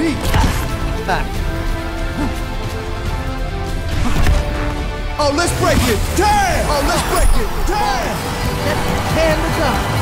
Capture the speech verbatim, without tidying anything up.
peek. Ah. Oh, let's break it. Damn! Oh, let's break it. Damn! Ten to go.